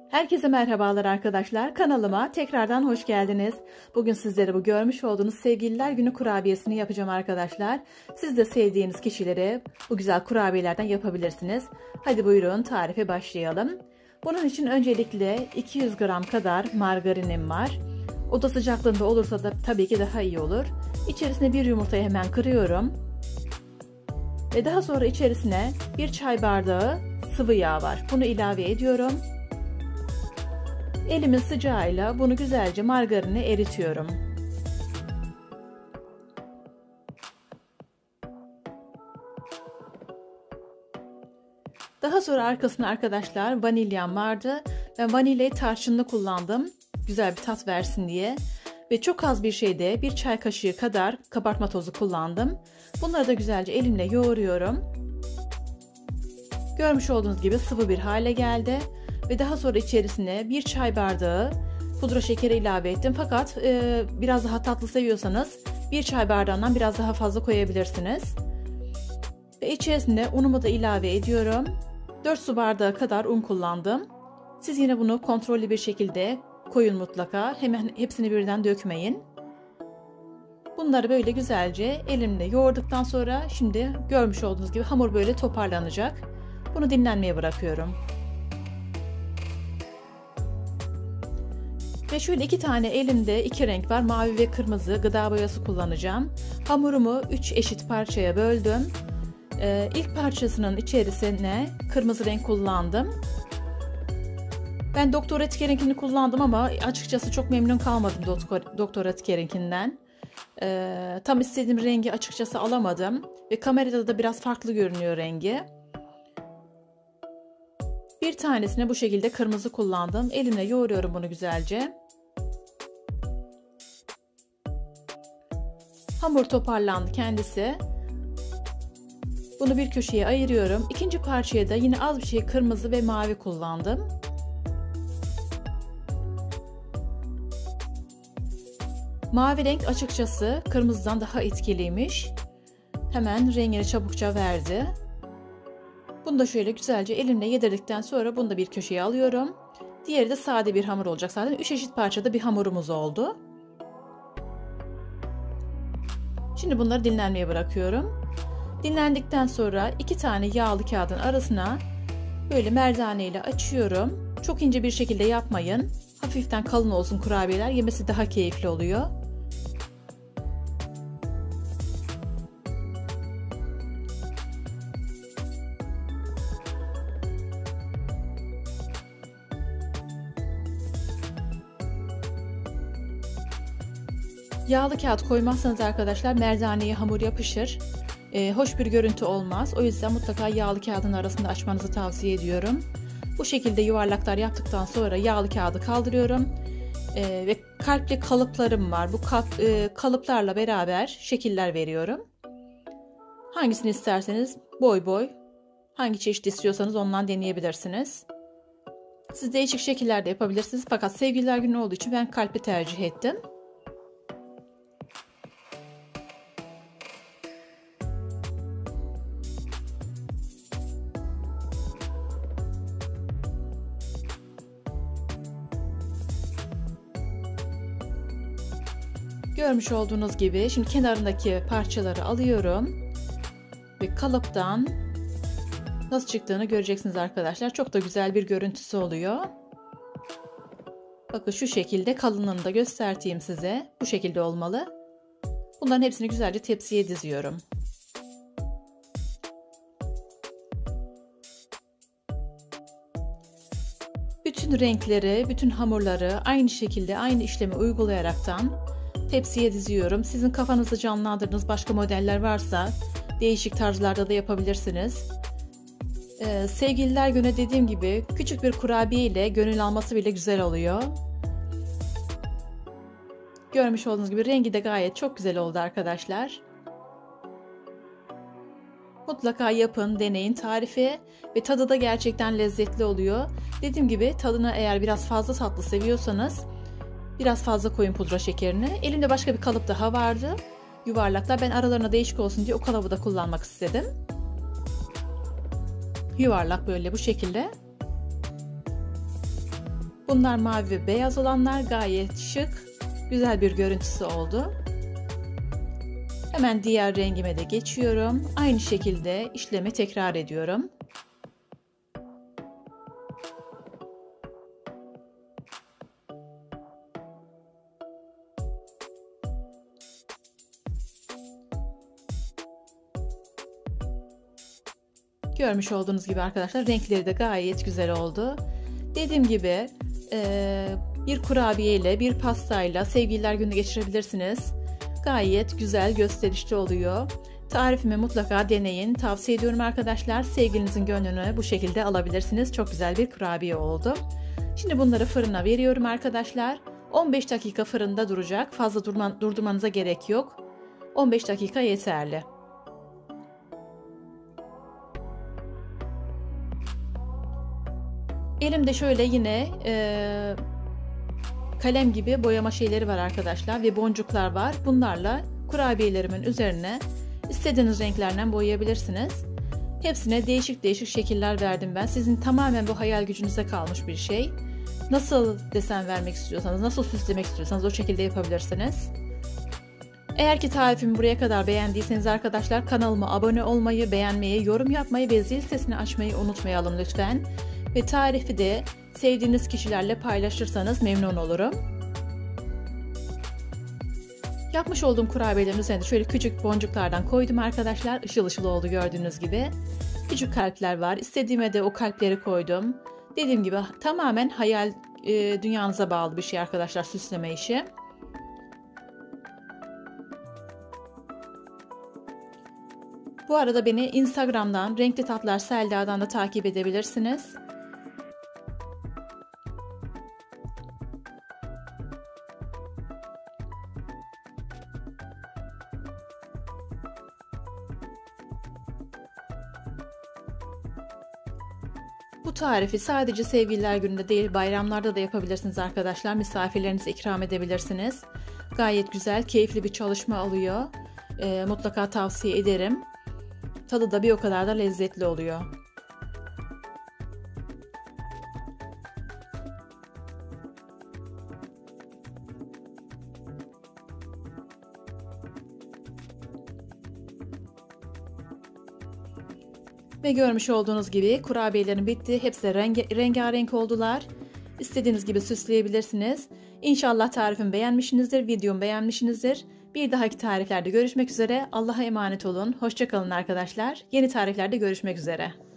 Herkese merhabalar arkadaşlar. Kanalıma tekrardan hoş geldiniz. Bugün sizlere bu görmüş olduğunuz Sevgililer Günü kurabiyesini yapacağım arkadaşlar. Siz de sevdiğiniz kişilere bu güzel kurabiyelerden yapabilirsiniz. Hadi buyurun tarife başlayalım. Bunun için öncelikle 200 gram kadar margarinim var. Oda sıcaklığında olursa da tabii ki daha iyi olur. İçerisine bir yumurtayı hemen kırıyorum. Ve daha sonra içerisine bir çay bardağı sıvı yağ var. Bunu ilave ediyorum. Elimin sıcağıyla bunu güzelce margarini eritiyorum. Daha sonra arkasına arkadaşlar vanilyam vardı. Ben vanilyayı tarçınlı kullandım. Güzel bir tat versin diye. Ve çok az bir şeyde bir çay kaşığı kadar kabartma tozu kullandım. Bunları da güzelce elimle yoğuruyorum. Görmüş olduğunuz gibi sıvı bir hale geldi. Ve daha sonra içerisine bir çay bardağı pudra şekeri ilave ettim. Fakat biraz daha tatlı seviyorsanız bir çay bardağından biraz daha fazla koyabilirsiniz. Ve içerisine unumu da ilave ediyorum. 4 su bardağı kadar un kullandım. Siz yine bunu kontrollü bir şekilde koyun mutlaka. Hemen hepsini birden dökmeyin. Bunları böyle güzelce elimle yoğurduktan sonra şimdi görmüş olduğunuz gibi hamur böyle toparlanacak. Bunu dinlenmeye bırakıyorum. Ve şöyle iki tane elimde iki renk var. Mavi ve kırmızı gıda boyası kullanacağım. Hamurumu 3 eşit parçaya böldüm. İlk parçasının içerisine kırmızı renk kullandım. Ben Doktor Oetker'inkini kullandım ama açıkçası çok memnun kalmadım Doktor Oetker'inkinden. Tam istediğim rengi açıkçası alamadım. Ve kamerada da biraz farklı görünüyor rengi. Bir tanesine bu şekilde kırmızı kullandım. Elimle yoğuruyorum bunu güzelce. Hamur toparlandı kendisi. Bunu bir köşeye ayırıyorum. İkinci parçaya da yine az bir şey kırmızı ve mavi kullandım. Mavi renk açıkçası kırmızıdan daha etkiliymiş. Hemen rengini çabukça verdi. Bunu da şöyle güzelce elimle yedirdikten sonra bunu da bir köşeye alıyorum. Diğeri de sade bir hamur olacak zaten. 3 eşit parçada bir hamurumuz oldu. Şimdi bunları dinlenmeye bırakıyorum. Dinlendikten sonra 2 tane yağlı kağıdın arasına böyle merdane ile açıyorum. Çok ince bir şekilde yapmayın. Hafiften kalın olsun kurabiyeler. Yemesi daha keyifli oluyor. Yağlı kağıt koymazsanız arkadaşlar merdaneye hamur yapışır. Hoş bir görüntü olmaz. O yüzden mutlaka yağlı kağıdın arasında açmanızı tavsiye ediyorum. Bu şekilde yuvarlaklar yaptıktan sonra yağlı kağıdı kaldırıyorum. Ve kalpli kalıplarım var. Bu kalıplarla beraber şekiller veriyorum. Hangisini isterseniz boy boy, hangi çeşit istiyorsanız ondan deneyebilirsiniz. Siz değişik şekillerde yapabilirsiniz. Fakat Sevgililer Günü olduğu için ben kalpli tercih ettim. Görmüş olduğunuz gibi şimdi kenarındaki parçaları alıyorum ve kalıptan nasıl çıktığını göreceksiniz arkadaşlar. Çok da güzel bir görüntüsü oluyor. Bakın şu şekilde kalınlığını da göstereyim size. Bu şekilde olmalı. Bunların hepsini güzelce tepsiye diziyorum. Bütün renkleri, bütün hamurları aynı şekilde aynı işlemi uygulayaraktan tepsiye diziyorum. Sizin kafanızda canlandırdığınız başka modeller varsa değişik tarzlarda da yapabilirsiniz. Sevgililer Günü dediğim gibi küçük bir kurabiye ile gönül alması bile güzel oluyor. Görmüş olduğunuz gibi rengi de gayet çok güzel oldu arkadaşlar. Mutlaka yapın, deneyin tarifi ve tadı da gerçekten lezzetli oluyor. Dediğim gibi tadını eğer biraz fazla tatlı seviyorsanız biraz fazla koyun pudra şekerini. Elimde başka bir kalıp daha vardı. Yuvarlaklar. Ben aralarına değişik olsun diye o kalıbı da kullanmak istedim. Yuvarlak böyle bu şekilde. Bunlar mavi ve beyaz olanlar, gayet şık, güzel bir görüntüsü oldu. Hemen diğer rengime de geçiyorum. Aynı şekilde işlemi tekrar ediyorum. Görmüş olduğunuz gibi arkadaşlar renkleri de gayet güzel oldu. Dediğim gibi bir kurabiye ile bir pastayla sevgililer günü geçirebilirsiniz. Gayet güzel, gösterişli oluyor. Tarifimi mutlaka deneyin. Tavsiye ediyorum arkadaşlar. Sevgilinizin gönlünü bu şekilde alabilirsiniz. Çok güzel bir kurabiye oldu. Şimdi bunları fırına veriyorum arkadaşlar. 15 dakika fırında duracak. Fazla durdurmanıza gerek yok. 15 dakika yeterli. Elimde şöyle yine kalem gibi boyama şeyleri var arkadaşlar ve boncuklar var. Bunlarla kurabiyelerimin üzerine istediğiniz renklerden boyayabilirsiniz. Hepsine değişik değişik şekiller verdim ben. Sizin tamamen bu hayal gücünüze kalmış bir şey. Nasıl desen vermek istiyorsanız, nasıl süslemek istiyorsanız o şekilde yapabilirsiniz. Eğer ki tarifimi buraya kadar beğendiyseniz arkadaşlar kanalıma abone olmayı, beğenmeyi, yorum yapmayı ve zil sesini açmayı unutmayalım lütfen. Ve tarifi de sevdiğiniz kişilerle paylaşırsanız memnun olurum. Yapmış olduğum kurabiyelerin üzerine şöyle küçük boncuklardan koydum arkadaşlar. Işıl ışıl oldu gördüğünüz gibi. Küçük kalpler var. İstediğime de o kalpleri koydum. Dediğim gibi tamamen hayal dünyanıza bağlı bir şey arkadaşlar, süsleme işi. Bu arada beni Instagram'dan Renkli Tatlar Selda'dan da takip edebilirsiniz. Bu tarifi sadece sevgililer gününde değil, bayramlarda da yapabilirsiniz arkadaşlar. Misafirlerinize ikram edebilirsiniz. Gayet güzel, keyifli bir çalışma oluyor. Mutlaka tavsiye ederim. Tadı da bir o kadar da lezzetli oluyor. Ve görmüş olduğunuz gibi kurabiyelerim bitti. Hepsi de rengarenk oldular. İstediğiniz gibi süsleyebilirsiniz. İnşallah tarifimi beğenmişsinizdir, videomu beğenmişsinizdir. Bir dahaki tariflerde görüşmek üzere. Allah'a emanet olun. Hoşça kalın arkadaşlar. Yeni tariflerde görüşmek üzere.